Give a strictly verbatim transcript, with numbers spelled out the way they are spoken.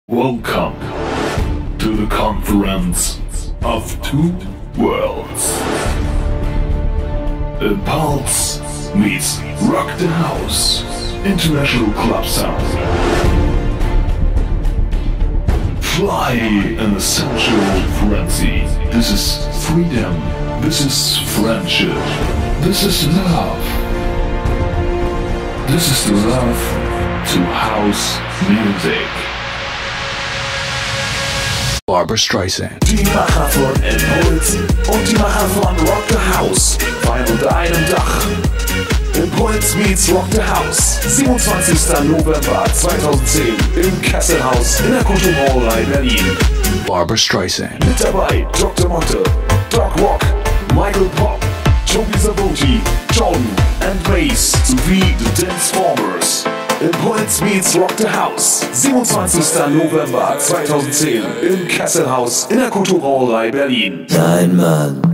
Welcome to the conference of two worlds. Impulse meets Rock the House, International Club Sound. Fly in a sensual frenzy. This is freedom. This is friendship. This is love. This is the love to house music. Barbra Streisand. Die Macher von Impuls und die Macher von Rock the House feiern unter einem Dach. Impuls meets Rock the House. siebenundzwanzigster November zweitausendzehn im Kesselhaus in der Kulturbrauerei Berlin. Barbra Streisand. Mit dabei Doktor Motte, Doc Rock, Michael Pop, Toby Savoti, Jordan and Grace sowie The Danceformers. Impuls meets Rock the House. siebenundzwanzigster November zweitausendzehn im Kesselhaus in der Kulturbrauerei Berlin. Nein, Mann.